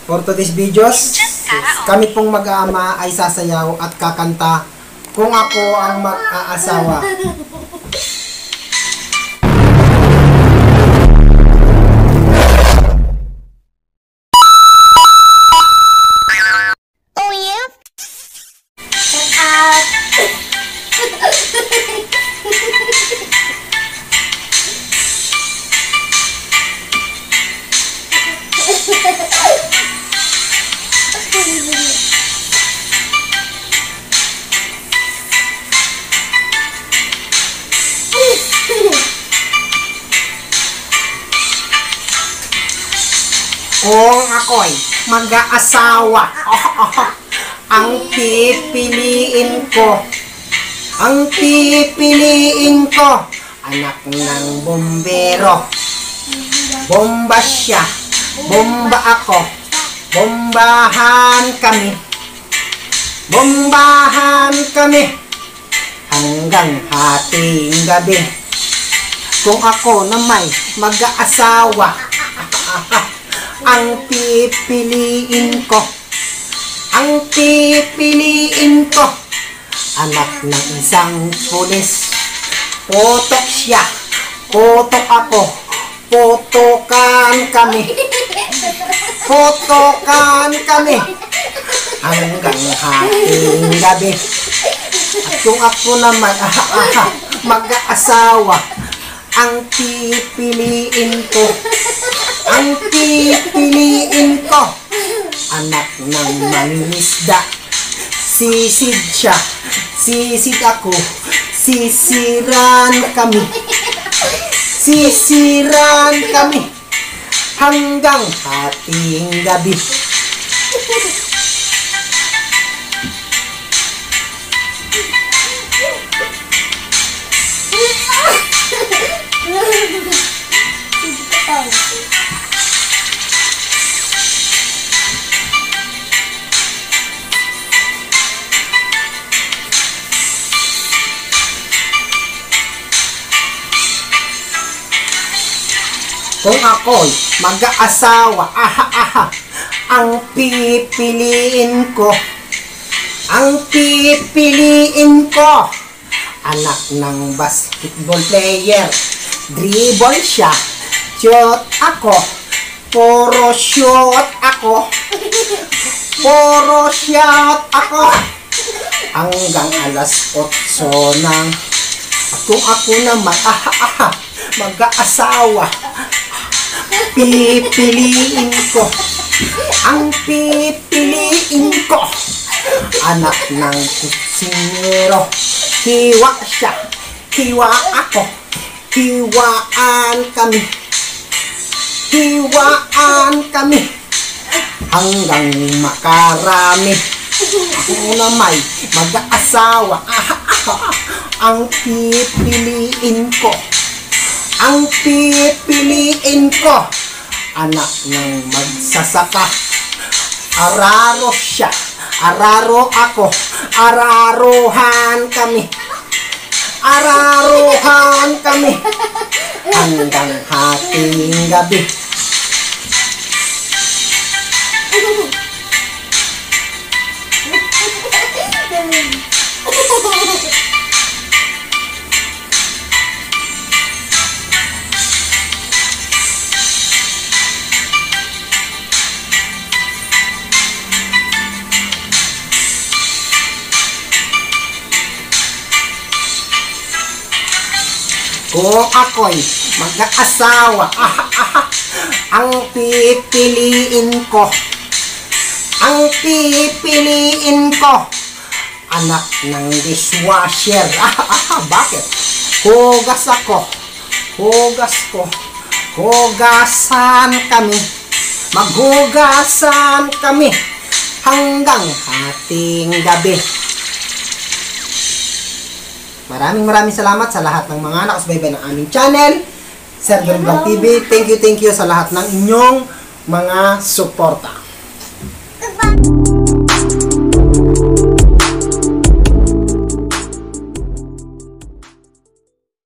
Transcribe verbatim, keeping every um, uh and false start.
For today's videos, kami pong mag-aama ay sasayaw at kakanta kung ako ang mag-aasawa. Oh yeah? Shut up! Kung ako'y mag-aasawa, oh, oh, ang pipiliin ko, ang pipiliin ko, anak ng bombero. Bomba siya, bomba ako, bombahan kami, bombahan kami, hanggang hating gabi. Kung ako na may mag-aasawa, ang pipiliin ko, ang pipiliin ko, anak ng isang pulis. Potok siya, potok ako, potokan kami, potokan kami, hanggang hating gabi. At kung ako naman mag-aasawa, ang pipiliin ko, ang pipiliin ko, anak ng mangingisda. Sisid siya, sisid ako, sisiran kami, sisiran kami, hanggang hating gabi. Kung ako'y mag-aasawa, aha, aha, ang pipiliin ko, ang pipiliin ko, anak ng basketball player. Dribble siya, shoot ako, puro shoot ako, puro shoot ako, hanggang alas otso ng. Kung ako naman, aha, aha, mag-aasawa, pipiliin ko, ang pipiliin ko, anak ng kusinero. Hiwa siya, hiwa ako, hiwaan kami, hiwaan kami, hanggang makarami. Ako na may mag-aasawa, ah, ah, ang pipiliin ko, ang pipiliin ko, anak ng magsasaka. Araro siya, araro ako, araruhan kami, araruhan kami, hanggang hating gabi. Kung ako'y mag-aasawa, ah, ah, ang pipiliin ko, ang pipiliin ko, anak ng dishwasher. Ah, ah, bakit? Hugas ako, hugas ko, hugasan kami, maghugasan kami, hanggang hating gabi. Maraming maraming salamat sa lahat ng mga nakasubaybay ng aming channel, Sir Don Vlog T V. Thank you, thank you sa lahat ng inyong mga suporta.